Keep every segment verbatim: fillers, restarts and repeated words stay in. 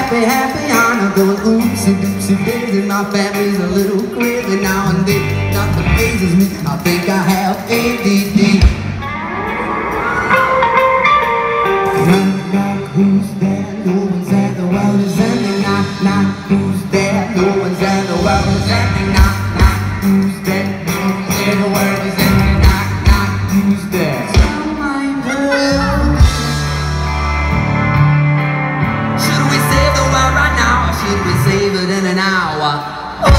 happy, happy on a going oopsie doopsie daisy. My family's a little crazy now and then. Nothing phases me. I think I have A D D. Knock, knock, who's there? No one's at the world is ending. Knock, knock, who's there? No one's at the world is ending. Knock, knock, who's there? No one's there, the world is ending. Knock, knock, who's there? Should we save the world right now, or should we save it in an hour?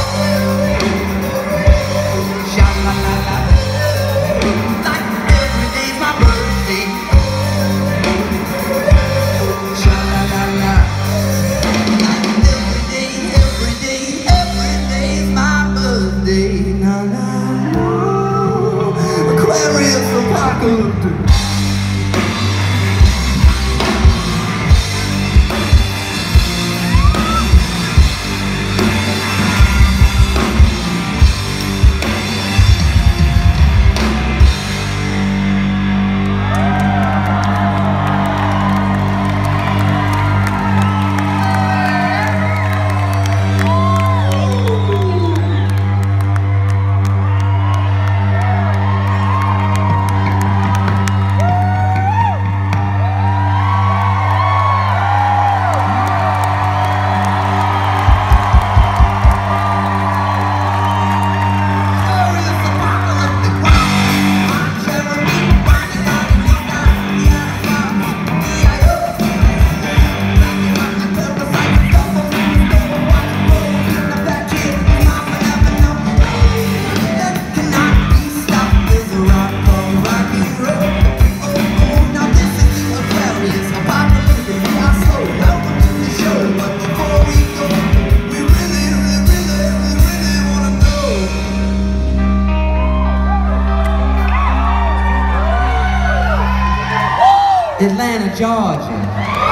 Atlanta, Georgia.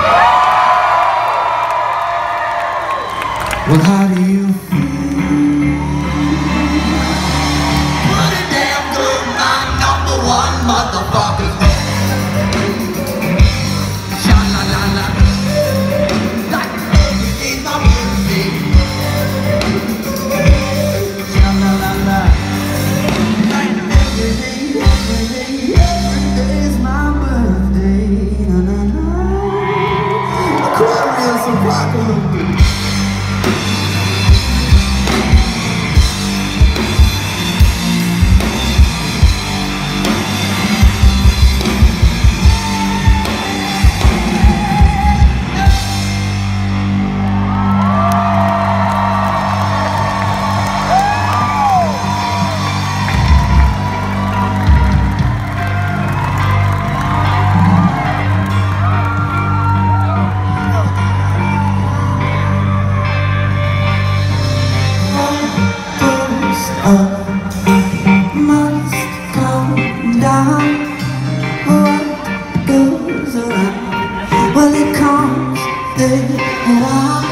Well, how do you feel? Pretty damn good, my number one motherfucker. Sha-la-la-la. Like every day's my birthday. Sha-la-la-la. Like every day, every day, every day's my birthday. Aquarius apocalypse. Must come down. What goes around? Well, it comes there.